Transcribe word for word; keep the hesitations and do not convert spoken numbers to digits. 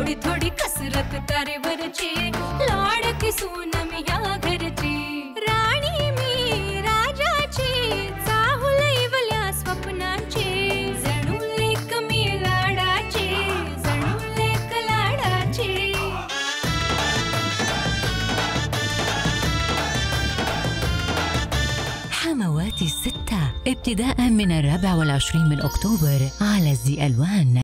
थोडी थोडी कसरत तारेवरची, लाडकी सून मी या घरची, राणी मी राजाची, चाहूल इवल्या स्वप्नांची, जणू लेक मी लाडाची, जणू लेक लाडाची. حموات الستة ابتداء من الرابع والعشرين من أكتوبر على زي ألوان.